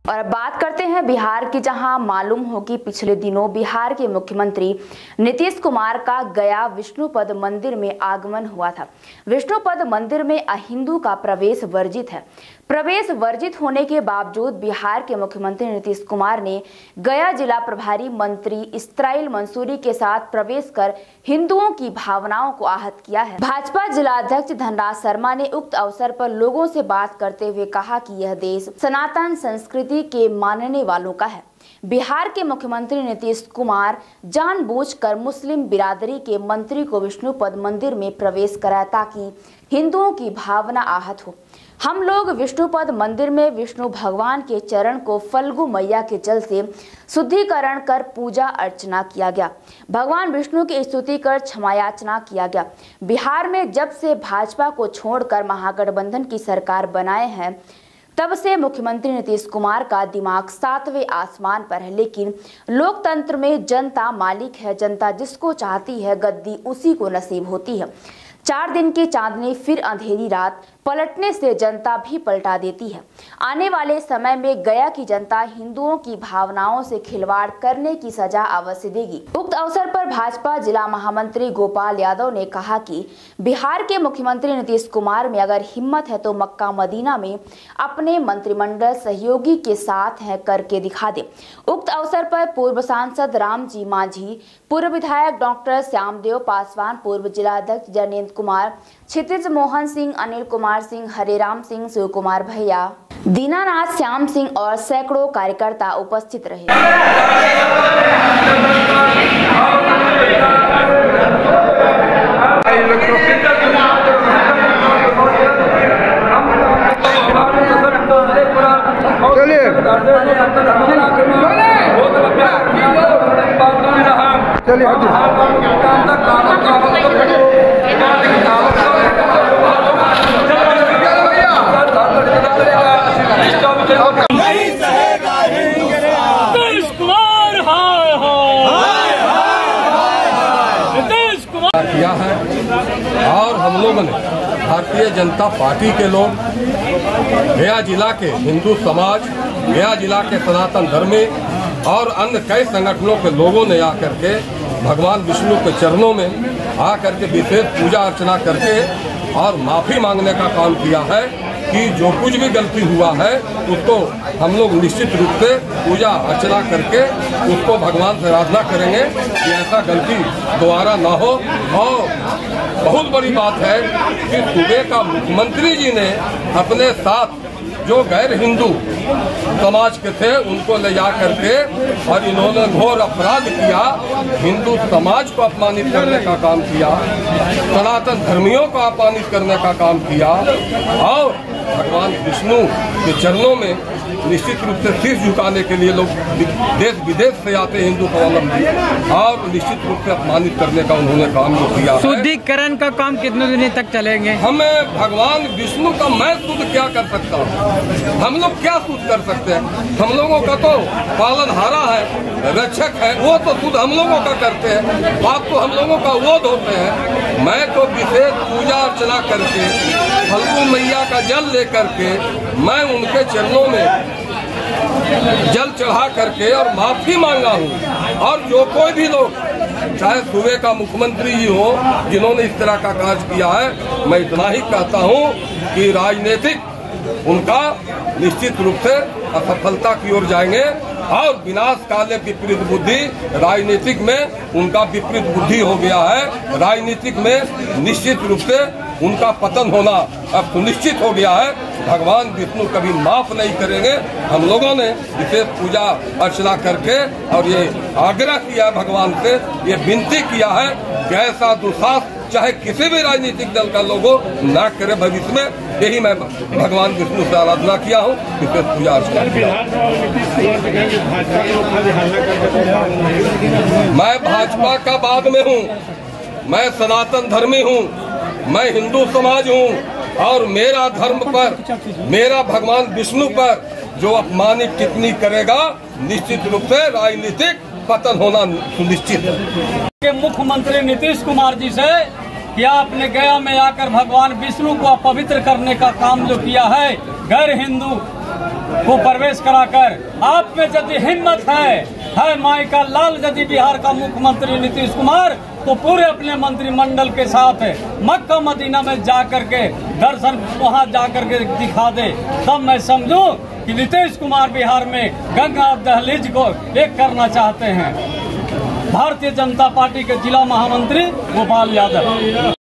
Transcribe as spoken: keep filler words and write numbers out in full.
और अब बात करते हैं बिहार की, जहां मालूम हो कि पिछले दिनों बिहार के मुख्यमंत्री नीतीश कुमार का गया विष्णुपद मंदिर में आगमन हुआ था। विष्णुपद मंदिर में अहिंदू का प्रवेश वर्जित है। प्रवेश वर्जित होने के बावजूद बिहार के मुख्यमंत्री नीतीश कुमार ने गया जिला प्रभारी मंत्री इस्राइल मंसूरी के साथ प्रवेश कर हिंदुओं की भावनाओं को आहत किया है। भाजपा जिला अध्यक्ष धनराज शर्मा ने उक्त अवसर पर लोगों से बात करते हुए कहा कि यह देश सनातन संस्कृति के मानने वालों का है। बिहार के मुख्यमंत्री नीतीश कुमार जानबूझकर मुस्लिम बिरादरी के मंत्री को विष्णुपद मंदिर में प्रवेश कराया ताकि हिंदुओं की भावना आहत हो। हम लोग विष्णुपद मंदिर में विष्णु भगवान के चरण को फल्गु मैया के जल से शुद्धिकरण कर पूजा अर्चना किया गया। भगवान विष्णु की स्तुति कर क्षमायाचना किया गया। बिहार में जब से भाजपा को छोड़कर महागठबंधन की सरकार बनाए हैं तब से मुख्यमंत्री नीतीश कुमार का दिमाग सातवें आसमान पर है, लेकिन लोकतंत्र में जनता मालिक है। जनता जिसको चाहती है गद्दी उसी को नसीब होती है। चार दिन की चांदनी फिर अंधेरी रात पलटने से जनता भी पलटा देती है। आने वाले समय में गया की जनता हिंदुओं की भावनाओं से खिलवाड़ करने की सजा अवश्य देगी। उक्त अवसर पर भाजपा जिला महामंत्री गोपाल यादव ने कहा कि बिहार के मुख्यमंत्री नीतीश कुमार में अगर हिम्मत है तो मक्का मदीना में अपने मंत्रिमंडल सहयोगी के साथ है करके दिखा दे। उक्त अवसर पर पूर्व सांसद रामजी मांझी, पूर्व विधायक डॉक्टर श्यामदेव पासवान, पूर्व जिला अध्यक्ष जनेंद्र कुमार, क्षितिज मोहन सिंह, अनिल कुमार सिंह, हरेराम सिंह, शिव कुमार भैया, दीनानाथ श्याम सिंह और सैकड़ों कार्यकर्ता उपस्थित रहे। किया है और हम लोगों ने भारतीय जनता पार्टी के लोग, गया जिला के हिंदू समाज, गया जिला के सनातन धर्मी और अन्य कई संगठनों के लोगों ने आकर के भगवान विष्णु के चरणों में आकर के विशेष पूजा अर्चना करके और माफी मांगने का काम किया है कि जो कुछ भी गलती हुआ है उसको हम लोग निश्चित रूप से पूजा अर्चना करके उसको भगवान से आराधना करेंगे कि ऐसा गलती दोबारा ना हो। और बहुत बड़ी बात है कि सूबे का मुख्यमंत्री जी ने अपने साथ जो गैर हिंदू समाज के थे उनको ले जा करके और इन्होंने घोर अपराध किया, हिंदू समाज को अपमानित करने का काम किया, सनातन धर्मियों को अपमानित करने का काम किया और भगवान विष्णु के चरणों में निश्चित रूप से शीश झुकाने के लिए लोग देश विदेश से आते हिंदू धर्मावलंबी और निश्चित रूप से अपमानित करने का उन्होंने काम किया। शुद्धिकरण का काम कितने दिन तक चलेंगे? हमें भगवान विष्णु का मैं शुद्ध क्या कर सकता हूँ? हम लोग क्या शुद्ध कर सकते हैं? हम लोगों का तो पालनहारा है, रक्षक है, वो तो शुद्ध हम लोगों का करते हैं। बात तो हम लोगों का वो होते हैं। मैं तो विशेष पूजा अर्चना करके फल्गु मैया का जल लेकर के मैं उनके चरणों में जल चढ़ा करके और माफी मांगा हूँ। और जो कोई भी लोग, चाहे सूबे का मुख्यमंत्री जी हो, जिन्होंने इस तरह का कार्य किया है, मैं इतना ही कहता हूँ कि राजनीतिक उनका निश्चित रूप से असफलता की ओर जाएंगे और विनाश काले विपरीत बुद्धि, राजनीतिक में उनका विपरीत बुद्धि हो गया है। राजनीतिक में निश्चित रूप से उनका पतन होना अब सुनिश्चित हो गया है। भगवान विष्णु कभी माफ नहीं करेंगे। हम लोगों ने इसे पूजा अर्चना करके और ये आग्रह किया है भगवान से, ये विनती किया है कि ऐसा दुस्साहस चाहे किसी भी राजनीतिक दल का लोगो न करे भविष्य में। यही मैं भगवान विष्णु से आराधना किया हूँ, विशेष पूजा अर्चना किया। मैं भाजपा का बाद में हूँ, मैं सनातन धर्मी हूँ, मैं हिंदू समाज हूँ और मेरा धर्म पर, मेरा भगवान विष्णु पर जो अपमानित टिप्पणी करेगा निश्चित रूप से राजनीतिक पतन होना सुनिश्चित है। मुख्यमंत्री नीतीश कुमार जी से कि आपने गया में आकर भगवान विष्णु को अपवित्र करने का काम जो किया है, गैर हिंदू को प्रवेश कराकर आप में यदि हिम्मत है है माई का लाल यदि बिहार का मुख्यमंत्री नीतीश कुमार तो पूरे अपने मंत्रिमंडल के साथ मक्का मदीना में जाकर के दर्शन वहां जाकर के दिखा दे, तब मैं समझूं कि नीतीश कुमार बिहार में गंगा दहलीज को एक करना चाहते हैं। भारतीय जनता पार्टी के जिला महामंत्री गोपाल यादव।